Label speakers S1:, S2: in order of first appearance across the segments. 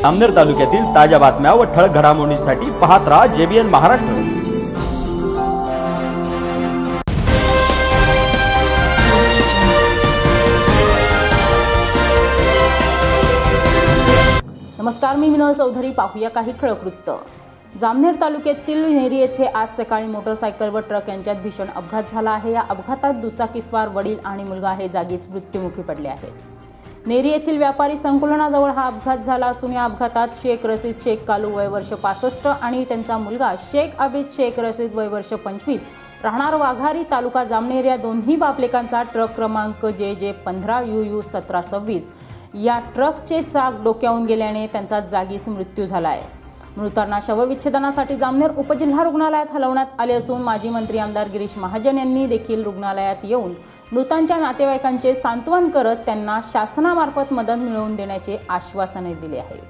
S1: जामनेर तालुक्यातील ताज्या बातम्या व ठळक घडामोडींसाठी पाहत रहा JBN महाराष्ट्र।
S2: नमस्कार, मी मिनल चौधरी। पाहूया काही ठळक वृत्त। जामनेर तालुक्यातील नेरी येथे आज सकाळी मोटरसायकल व ट्रक यांच्यात भीषण अपघात झाला आहे। या अपघातात दुचाकीस्वार वडील आणि मुलगा हे जागीच मृत्युमुखी पडले आहेत। नेरी येथील व्यापारी संकुलनाजवळ हा अपघात झाला असून या अपघातात शेख रशीद शेख कालू वय वर्ष 65 आणि त्यांचा मुलगा शेख आबिद शेख रशीद वय वर्ष 25 राहणार वाघारी तालुका जामनेर या दोन्ही बापलेकांचा ट्रक क्रमांक JJ 15 UU 1726 या ट्रकचे चाक डोक्यावून गेल्याने त्यांचा जागीच मृत्यू झाला आहे। मृतांना शवविच्छेदनासाठी जामनेर उपजिल्हा रुग्णालयात हलवण्यात आले असून माजी मंत्री आमदार गिरीश महाजन यांनी देखील रुग्णालयात येऊन मृतांच्या नातेवाईकांचे सांत्वन करत त्यांना शासनामार्फत मदत मिळवून देण्याचे आश्वासन दिले आहे।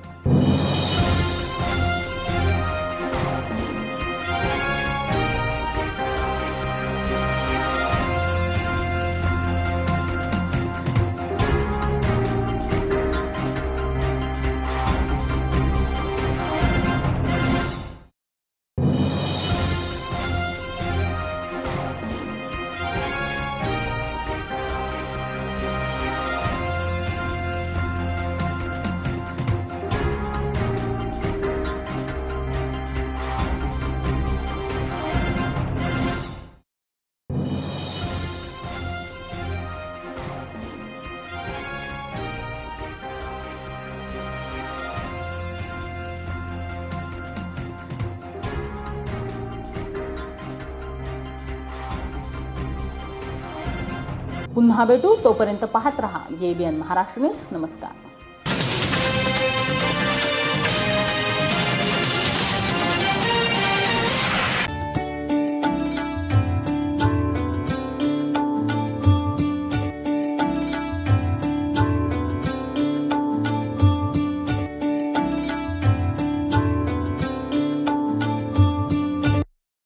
S2: पुन्हा भेटू, तोपर्यंत पाहत रहा JBN महाराष्ट्र न्यूज। नमस्कार।